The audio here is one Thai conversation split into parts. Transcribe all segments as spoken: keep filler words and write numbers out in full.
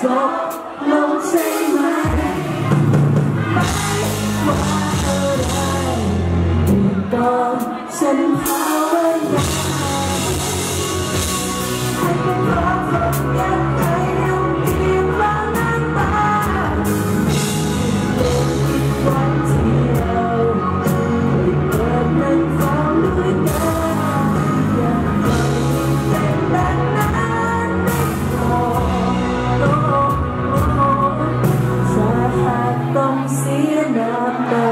จบลงใช่ไหมไม่ว่าอะไรก่อนฉันภาวนาให้เป็นเพราะคนอยากให้ยังเพียงว่าน้ำตาเป็นอีกวันที่เราได้เกิดนั้นฟ้องด้วยกันอยากให้เป็นแบบนั้นต้องเสียน้ำตา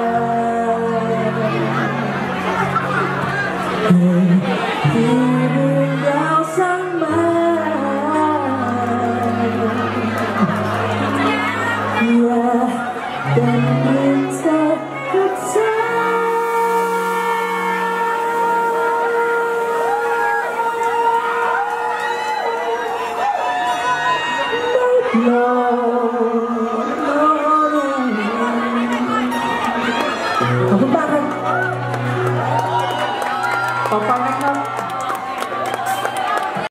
ที่เรื่องราวสร้างมาอย่าเป็นเรื่องเธอกับฉันได้โปรดขอบคุณมากครับต่อไปนะครับ